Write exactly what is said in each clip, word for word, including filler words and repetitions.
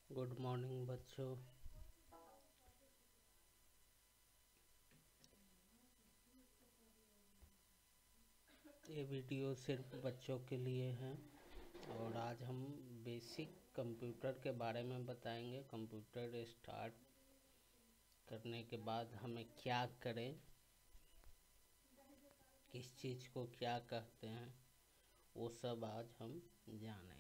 Good morning बच्चों। ये video सिर्फ बच्चों के लिए है और आज हम बेसिक कंप्यूटर के बारे में बताएंगे। कंप्यूटर स्टार्ट करने के बाद हमें क्या करें, किस चीज़ को क्या कहते हैं, वो सब आज हम जानेंगे।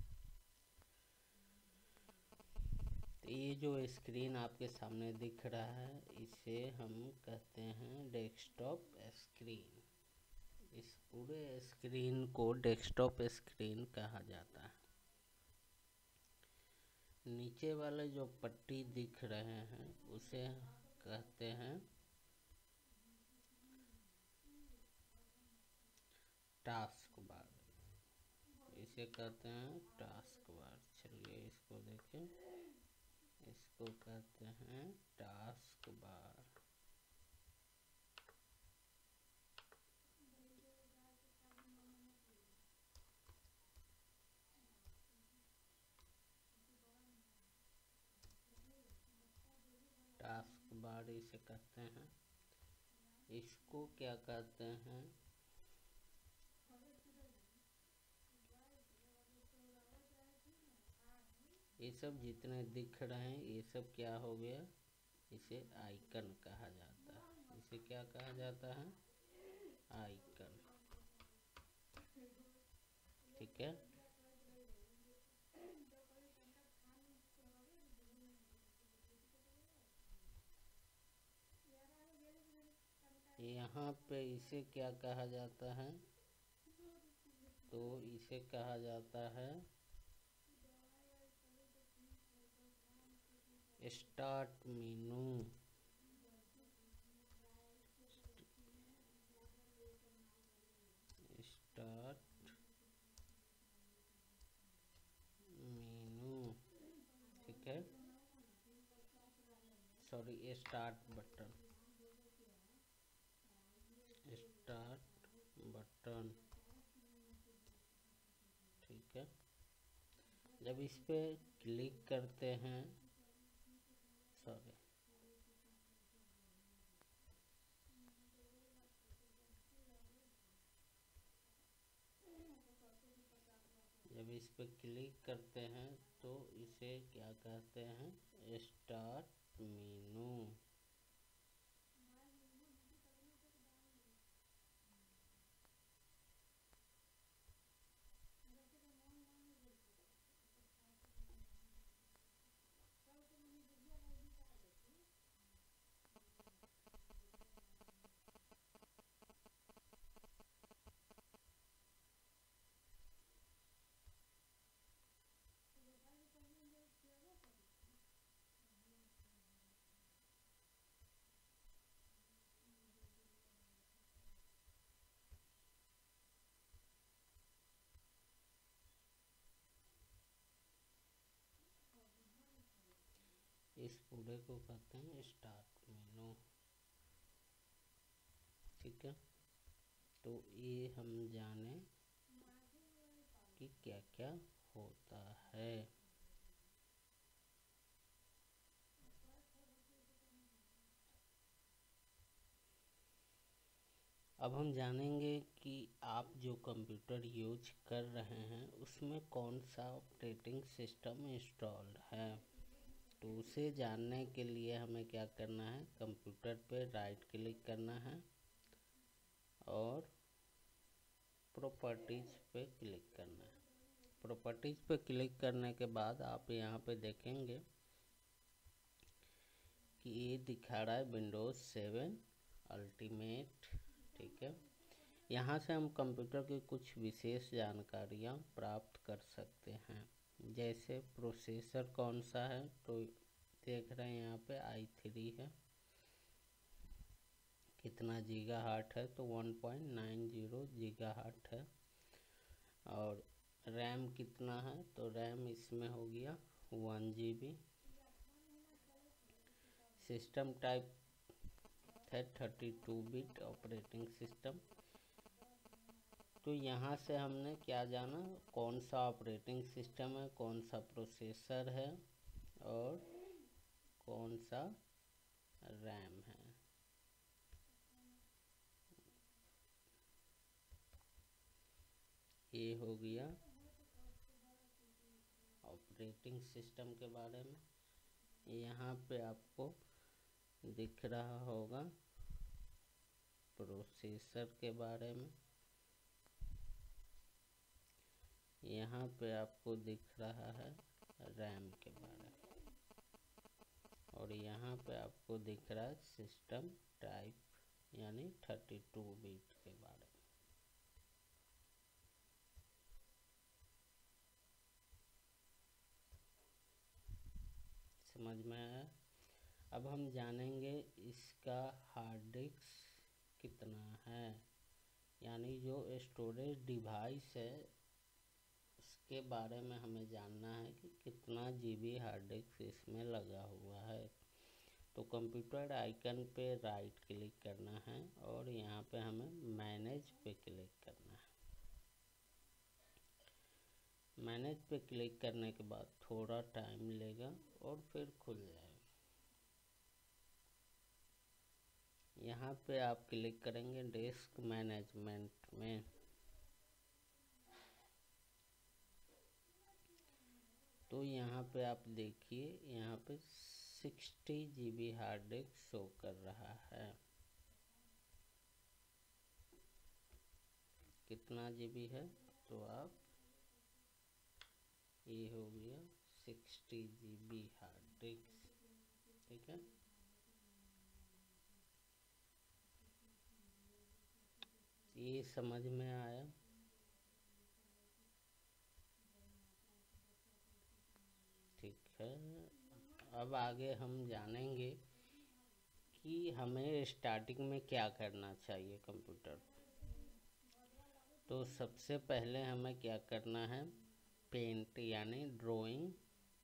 तो ये जो स्क्रीन आपके सामने दिख रहा है इसे हम कहते हैं डेस्कटॉप स्क्रीन। इस पूरे स्क्रीन को डेस्कटॉप स्क्रीन कहा जाता है। नीचे वाले जो पट्टी दिख रहे हैं उसे कहते हैं टास्क बार। इसे कहते हैं टास्क बार। चलिए इसको देखें, इसको कहते हैं टास्क बार। टास्क बार इसे कहते हैं। इसको क्या कहते हैं, ये सब जितने दिख रहे हैं ये सब क्या हो गया, इसे आइकन कहा जाता है। इसे क्या कहा जाता है, आइकन। ठीक है। यहाँ पे इसे क्या कहा जाता है, तो इसे कहा जाता है स्टार्ट मेनू। Start menu. ठीक है, sorry start button, start button. ठीक है, जब इस पे क्लिक करते हैं, सॉरी जब इस पे क्लिक करते हैं तो इसे क्या कहते हैं, स्टार्ट मेनू। इस पूरे को कहते हैं स्टार्ट मेनू। ठीक है, तो ये हम जाने कि क्या क्या होता है। अब हम जानेंगे कि आप जो कंप्यूटर यूज कर रहे हैं उसमें कौन सा ऑपरेटिंग सिस्टम इंस्टॉल्ड है। तो उसे जानने के लिए हमें क्या करना है, कंप्यूटर पे राइट क्लिक करना है और प्रॉपर्टीज पे क्लिक करना है। प्रॉपर्टीज पे क्लिक करने के बाद आप यहाँ पे देखेंगे कि ये दिखा रहा है विंडोज़ सेवन अल्टीमेट। ठीक है, यहाँ से हम कंप्यूटर की कुछ विशेष जानकारियाँ प्राप्त कर सकते हैं, जैसे प्रोसेसर कौन सा है। तो देख रहे हैं यहाँ पे आई थ्री है, कितना गीगा हार्ट है, तो one point nine zero giga hertz है। और रैम कितना है, तो रैम इसमें हो गया one G B. System type है thirty two bit operating system. तो यहाँ से हमने क्या जाना, कौन सा ऑपरेटिंग सिस्टम है, कौन सा प्रोसेसर है, और कौन सा रैम है। ये हो गया ऑपरेटिंग सिस्टम के बारे में। यहाँ पे आपको दिख रहा होगा प्रोसेसर के बारे में, यहाँ पे आपको दिख रहा है रैम के बारे में, और यहाँ पे आपको दिख रहा है सिस्टम टाइप यानी थर्टी टू बिट के बारे में। समझ में आया। अब हम जानेंगे इसका हार्ड डिस्क कितना है, यानी जो स्टोरेज डिवाइस है उसके बारे में हमें जानना है कि कितना जीबी हार्ड डिस्क इसमें लगा हुआ है। तो कंप्यूटर आइकन पे राइट क्लिक करना है और यहाँ पे हमें मैनेज पे क्लिक करना है। मैनेज पे क्लिक करने के बाद थोड़ा टाइम लेगा और फिर खुल जाएगा। यहाँ पे आप क्लिक करेंगे डिस्क मैनेजमेंट में, तो यहाँ पे आप देखिए यहाँ पे sixty GB hard disk show कर रहा है। कितना जीबी है, तो आप ये हो गया सिक्सटी जीबी हार्ड डिस्क, ठीक है। ये समझ में आया। ठीक है, अब आगे हम जानेंगे कि हमें स्टार्टिंग में क्या करना चाहिए कंप्यूटर। तो सबसे पहले हमें क्या करना है, पेंट यानी ड्राइंग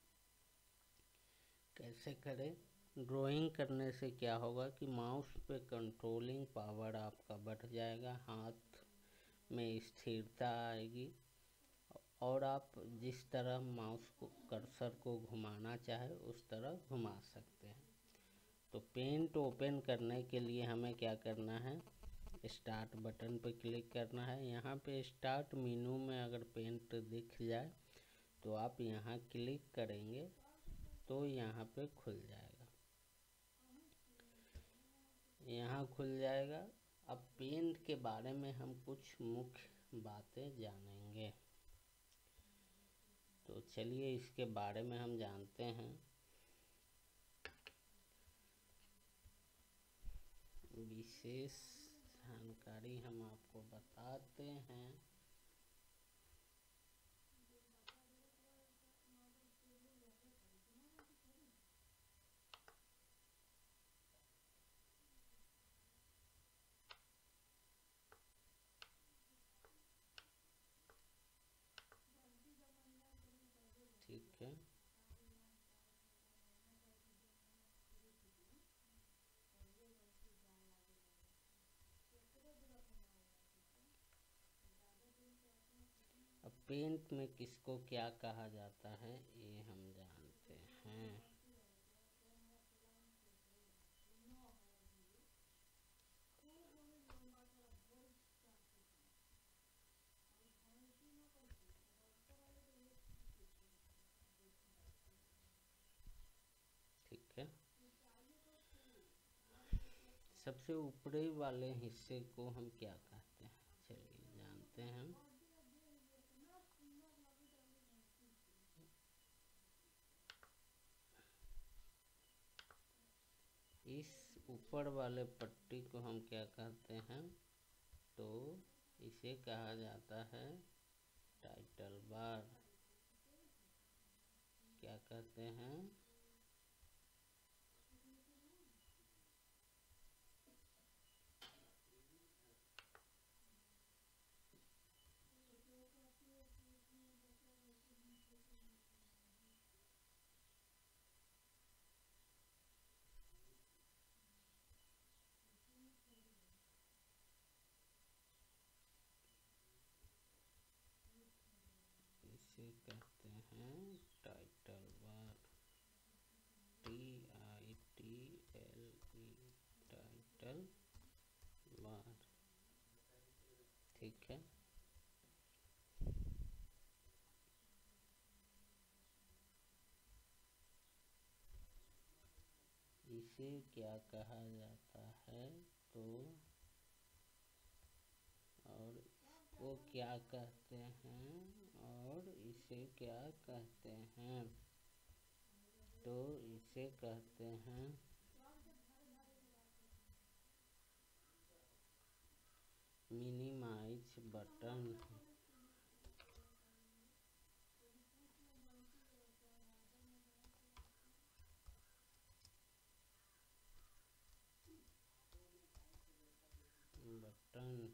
कैसे करें। ड्राइंग करने से क्या होगा कि माउस पे कंट्रोलिंग पावर आपका बढ़ जाएगा, हाथ में स्थिरता आएगी और आप जिस तरह माउस को कर्सर को घुमाना चाहे उस तरह घुमा सकते हैं। तो पेंट ओपन करने के लिए हमें क्या करना है, स्टार्ट बटन पर क्लिक करना है। यहाँ पे स्टार्ट मेनू में अगर पेंट दिख जाए तो आप यहाँ क्लिक करेंगे तो यहाँ पे खुल जाएगा, यहाँ खुल जाएगा। अब पेंट के बारे में हम कुछ मुख्य बातें जानेंगे, तो चलिए इसके बारे में हम जानते हैं। विशेष जानकारी हम आपको बताते हैं। ठीक है, अब पेंट में किसको क्या कहा जाता है ये हम जानते हैं। ठीक है, सबसे ऊपरी वाले हिस्से को हम क्या कहते हैं, चलिए जानते हैं। इस ऊपर वाले पट्टी को हम क्या कहते हैं, तो इसे कहा जाता है टाइटल बार। क्या कहते हैं, इसे कहते हैं टाइटल बार। इसे क्या कहा जाता है, तो और वो क्या कहते हैं, और इसे क्या कहते हैं, तो इसे कहते हैं मिनिमाइज बटन। बटन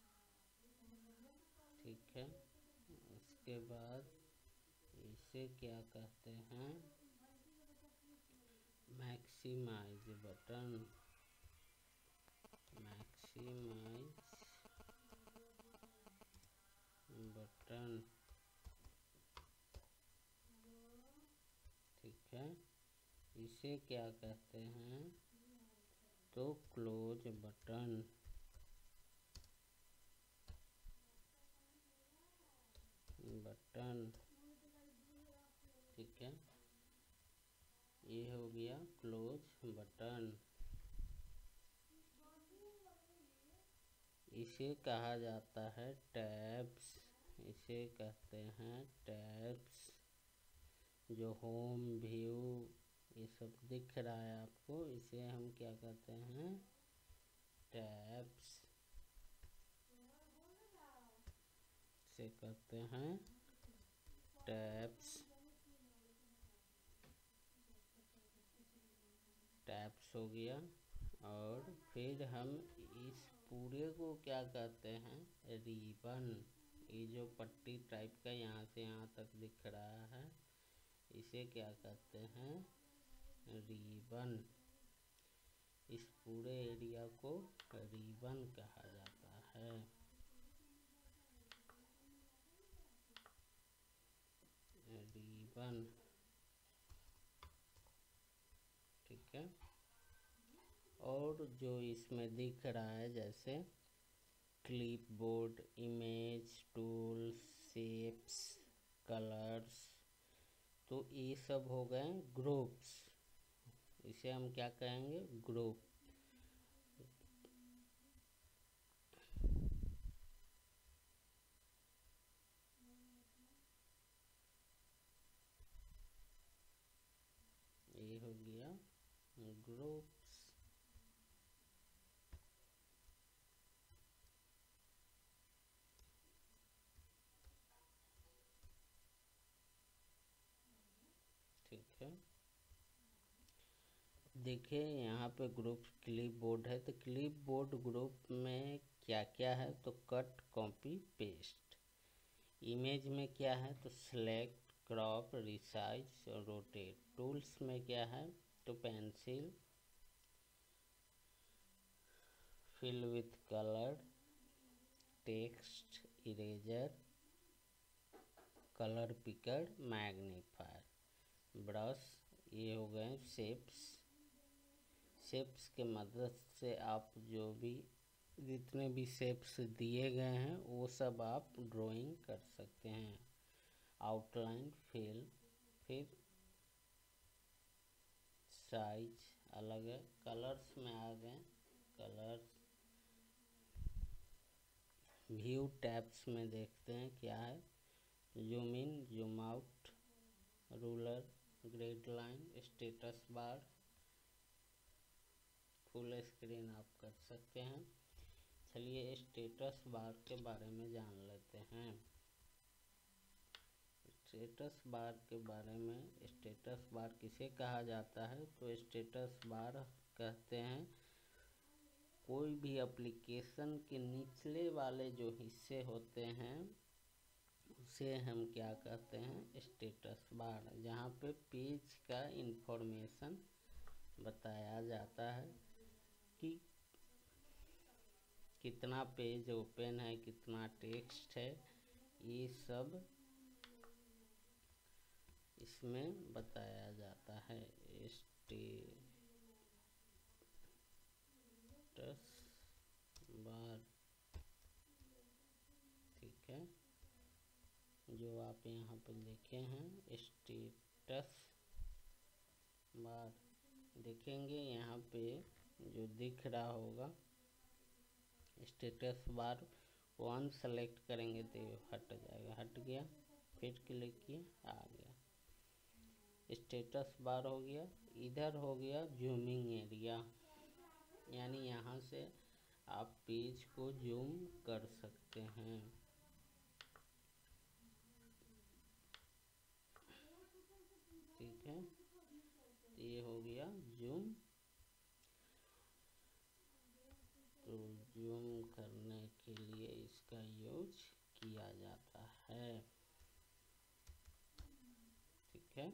ठीक है। उसके बाद इसे क्या कहते हैं, मैक्सिमाइज बटन। मैक्सिमाइज बटन ठीक है। इसे क्या कहते हैं, तो क्लोज बटन। बटन ठीक है, ये हो गया क्लोज बटन। इसे कहा जाता है टैब्स। इसे कहते हैं टैब्स। जो होम व्यू ये सब दिख रहा है आपको, इसे हम क्या कहते हैं, टैब्स से कहते हैं टैब्स। टैब्स हो गया। और फिर हम इस पूरे को क्या कहते हैं, रिबन। ये जो पट्टी टाइप का यहाँ से यहाँ तक दिख रहा है, इसे क्या कहते हैं, रिबन। इस पूरे एरिया को रिबन कहा जाता है। रिबन ठीक है। और जो इसमें दिख रहा है जैसे clipboard, image, tools, shapes, colours, तो ये सब हो गए ग्रुप्स। इसे हम क्या कहेंगे, ग्रुप। ये हो गया ग्रुप्स। ठीक है। देखिए यहाँ पे ग्रुप क्लिप बोर्ड है, तो क्लिप बोर्ड ग्रुप में क्या क्या है, तो कट, कॉपी, पेस्ट। इमेज में क्या है, तो सेलेक्ट, क्रॉप, रिसाइज और रोटेट। टूल्स में क्या है, तो pencil, fill with colour, text, eraser, colour picker, magnifier, brush. ये हो गए शेप्स। शेप्स के मदद से आप जो भी जितने भी शेप्स दिए गए हैं वो सब आप ड्राइंग कर सकते हैं। आउटलाइन, फिल, फिर साइज अलग है। कलर्स में आ गए कलर्स। व्यू टैब्स में देखते हैं क्या है, zoom in, zoom out, ruler, grid line, status bar, full screen आप कर सकते हैं। चलिए स्टेटस बार के बारे में जान लेते हैं। स्टेटस बार के बारे में, स्टेटस बार किसे कहा जाता है, तो स्टेटस बार कहते हैं कोई भी एप्लीकेशन के निचले वाले जो हिस्से होते हैं उसे हम क्या कहते हैं, स्टेटस बार। जहाँ पे पेज का इंफॉर्मेशन बताया जाता है कि कितना पेज ओपन है, कितना टेक्स्ट है, ये सब इसमें बताया जाता है। स्टेटस बार ठीक है, जो आप यहाँ पर लिखे हैं स्टेटस बार, देखेंगे यहाँ पे जो दिख रहा होगा स्टेटस बार, वन सेलेक्ट करेंगे तो हट जाएगा, हट गया, फिर क्लिक किए आ गया, स्टेटस बार हो गया। इधर हो गया जूमिंग एरिया, यानी यहाँ से आप पेज को जूम कर सकते हैं। ठीक है, ये हो गया जूम। तो जूम करने के लिए इसका यूज किया जाता है। ठीक है,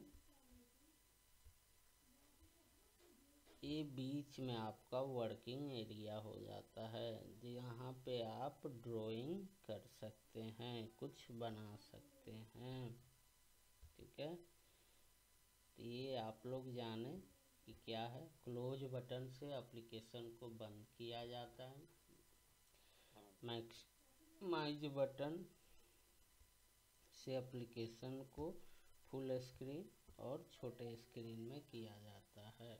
ये बीच में आपका वर्किंग एरिया हो जाता है, यहाँ पे आप ड्राइंग कर सकते हैं, कुछ बना सकते हैं। ठीक है, तो ये आप लोग जाने कि क्या है। क्लोज बटन से एप्लीकेशन को बंद किया जाता है, मैक्सिमाइज बटन से एप्लीकेशन को फुल स्क्रीन और छोटे स्क्रीन में किया जाता है।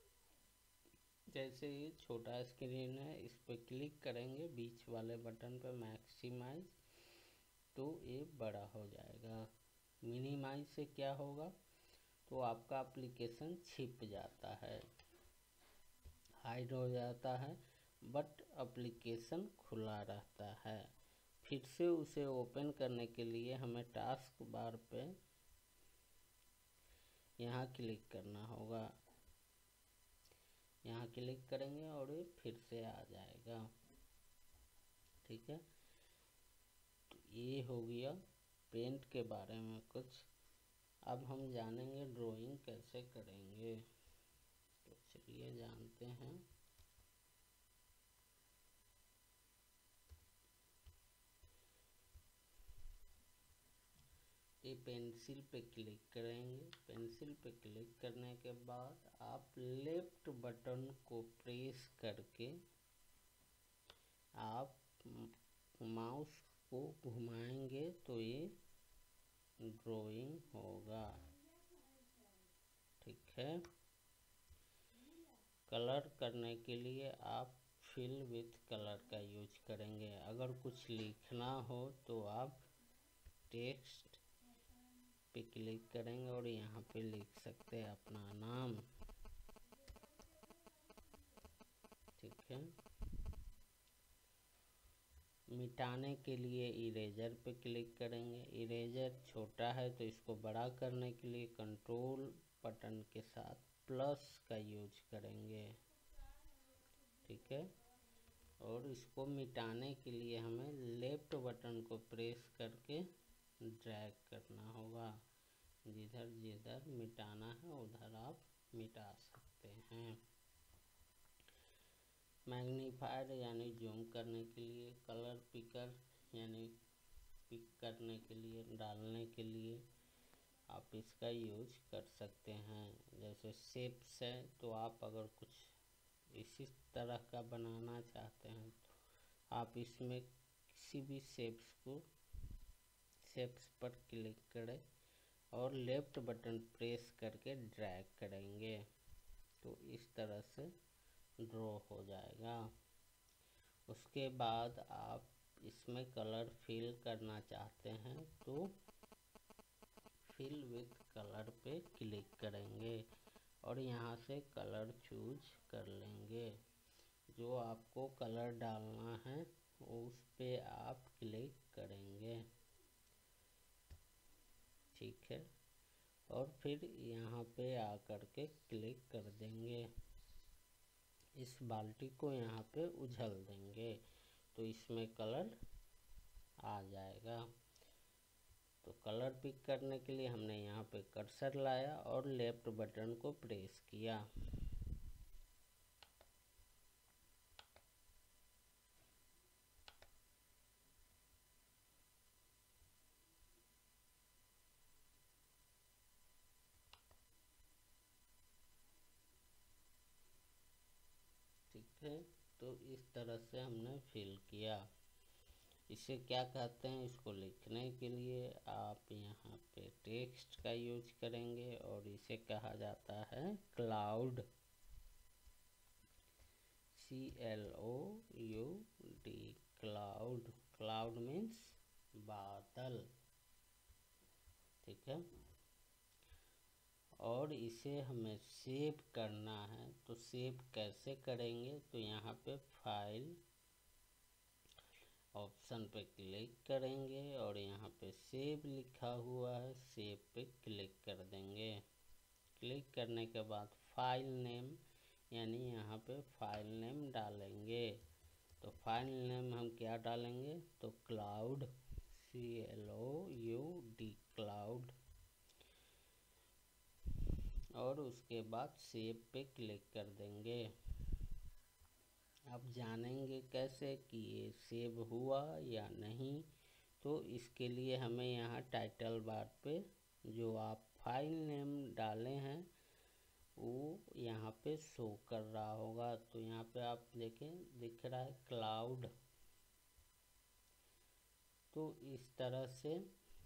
जैसे ये छोटा स्क्रीन है, इस पर क्लिक करेंगे बीच वाले बटन पर मैक्सिमाइज, तो ये बड़ा हो जाएगा। मिनिमाइज से क्या होगा, तो आपका एप्लीकेशन छिप जाता है, हाइड हो जाता है, बट एप्लीकेशन खुला रहता है। फिर से उसे ओपन करने के लिए हमें टास्क बार पे यहाँ क्लिक करना होगा, यहाँ क्लिक करेंगे और ये फिर से आ जाएगा। ठीक है, तो ये हो गया पेंट के बारे में कुछ। अब हम जानेंगे ड्राइंग कैसे करेंगे, तो चलिए जानते हैं। ये पेंसिल पे क्लिक करेंगे, पेंसिल पे क्लिक करने के बाद आप लेफ्ट बटन को प्रेस करके आप माउस को घुमाएंगे तो ये ड्राइंग होगा। ठीक है, कलर करने के लिए आप फिल विथ कलर का यूज करेंगे। अगर कुछ लिखना हो तो आप टेक्स्ट पे क्लिक करेंगे और यहाँ पे लिख सकते हैं अपना नाम। ठीक है, मिटाने के लिए इरेजर पे क्लिक करेंगे। इरेजर छोटा है तो इसको बड़ा करने के लिए कंट्रोल बटन के साथ प्लस का यूज करेंगे। ठीक है, और इसको मिटाने के लिए हमें लेफ्ट बटन को प्रेस करके ड्रैग करना होगा, जिधर जिधर मिटाना है उधर आप मिटा सकते हैं। मैग्नीफायर यानी जूम करने के लिए, कलर पिकर यानी पिक करने के लिए, डालने के लिए आप इसका यूज कर सकते हैं। जैसे शेप्स है तो आप अगर कुछ इसी तरह का बनाना चाहते हैं तो आप इसमें किसी भी शेप्स को शेप्स पर क्लिक करें और लेफ्ट बटन प्रेस करके ड्रैग करेंगे तो इस तरह से ड्रॉ हो जाएगा। उसके बाद आप इसमें कलर फिल करना चाहते हैं तो फिल विथ कलर पे क्लिक करेंगे और यहाँ से कलर चूज कर लेंगे। जो आपको कलर डालना है उस पे आप क्लिक करेंगे। ठीक है, और फिर यहाँ पे आकर के क्लिक कर देंगे। इस बाल्टी को यहाँ पे उछल देंगे तो इसमें कलर आ जाएगा। तो कलर पिक करने के लिए हमने यहाँ पे कर्सर लाया और लेफ्ट बटन को प्रेस किया। ठीक है, तो इस तरह से हमने फिल किया। इसे क्या कहते हैं, इसको लिखने के लिए आप यहाँ पे टेक्स्ट का यूज करेंगे और इसे कहा जाता है cloud. C L O U D, cloud. Cloud means बादल, ठीक है। और इसे हमें सेव करना है, तो सेव कैसे करेंगे? तो यहाँ पे फाइल ऑप्शन पे क्लिक करेंगे और यहाँ पे सेव लिखा हुआ है, सेव पे क्लिक कर देंगे। क्लिक करने के बाद फाइल नेम, यानी यहाँ पे फाइल नेम डालेंगे। तो फाइल नेम हम क्या डालेंगे? तो cloud, C L O U D, cloud. और उसके बाद सेव पे क्लिक कर देंगे। अब जानेंगे कैसे कि ये सेव हुआ या नहीं। तो इसके लिए हमें यहाँ टाइटल बार पे जो आप फाइल नेम डाले हैं वो यहाँ पे शो कर रहा होगा। तो यहाँ पे आप देखें, दिख रहा है क्लाउड। तो इस तरह से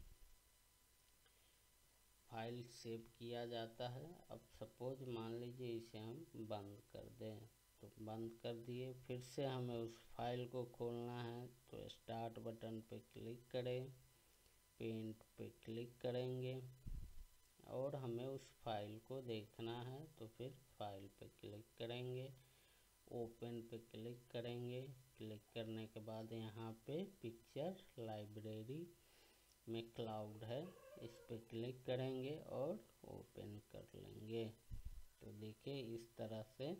फाइल सेव किया जाता है। अब सपोज मान लीजिए इसे हम बंद कर दें, तो बंद कर दिए। फिर से हमें उस फाइल को खोलना है, तो स्टार्ट बटन पे क्लिक करें, पेंट पे क्लिक करेंगे और हमें उस फाइल को देखना है। तो फिर फाइल पे क्लिक करेंगे, ओपन पे क्लिक करेंगे। क्लिक करने के बाद यहाँ पे पिक्चर लाइब्रेरी में क्लाउड है, इस पे क्लिक करेंगे और ओपन कर लेंगे। तो देखिए इस तरह से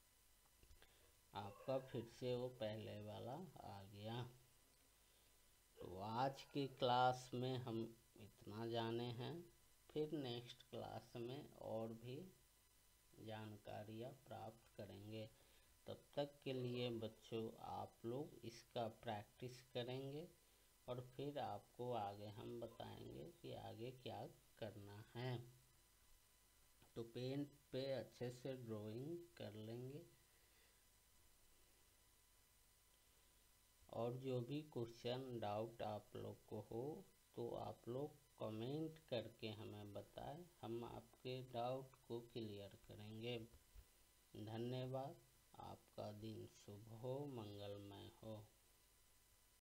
आपका फिर से वो पहले वाला आ गया। तो आज की क्लास में हम इतना जाने हैं। फिर नेक्स्ट क्लास में और भी जानकारियाँ प्राप्त करेंगे। तब तक के लिए बच्चों आप लोग इसका प्रैक्टिस करेंगे और फिर आपको आगे हम बताएंगे कि आगे क्या करना है। तो पेन पे अच्छे से ड्राइंग कर लेंगे और जो भी क्वेश्चन डाउट आप लोग को हो तो आप लोग कमेंट करके हमें बताएं, हम आपके डाउट को क्लियर करेंगे। धन्यवाद। आपका दिन शुभ हो, मंगलमय